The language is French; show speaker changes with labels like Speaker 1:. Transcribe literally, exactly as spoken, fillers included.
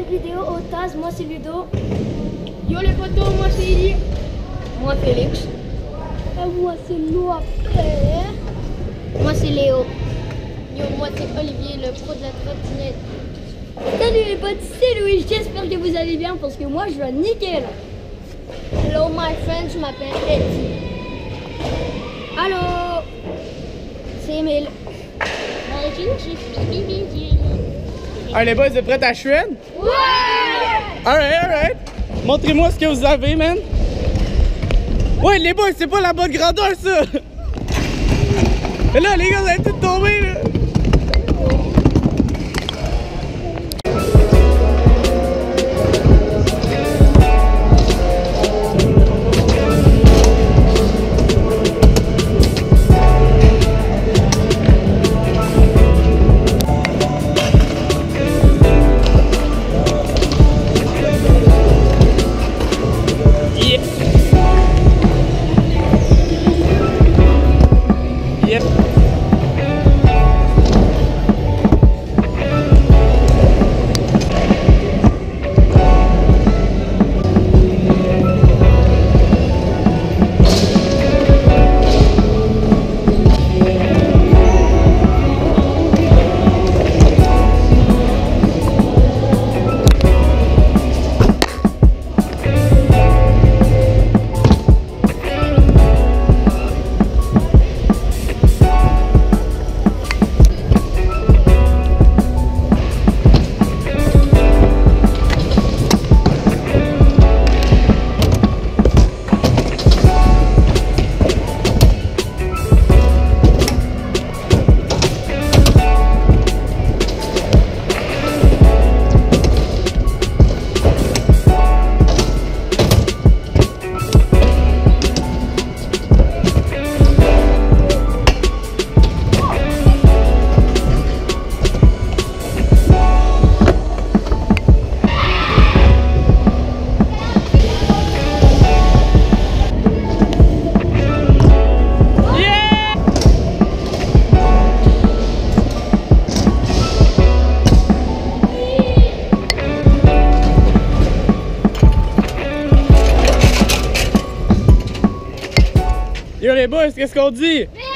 Speaker 1: vidéo au T A Z. Moi c'est Ludo.
Speaker 2: Yo les potos, moi c'est Eli.
Speaker 3: Moi Félix.
Speaker 1: Et moi c'est Noah.
Speaker 3: Moi c'est Léo.
Speaker 2: Yo, moi c'est Olivier, le pro de la trottinette.
Speaker 1: Salut les potes, c'est Louis. J'espère que vous allez bien parce que moi je vais nickel.
Speaker 2: Hello my friend, je m'appelle Eddie.
Speaker 1: Allô, c'est Emile.
Speaker 2: Bonjour, je suis Bibi.
Speaker 4: Allez les boys, vous êtes prêts à chouine?
Speaker 2: Ouais!
Speaker 4: Alright, alright. Montrez-moi ce que vous avez, man. Ouais, les boys, c'est pas la bonne grandeur, ça. Et là, les gars, vous allez tous tomber, là. Yep. Yo les boys, qu'est-ce qu'on dit?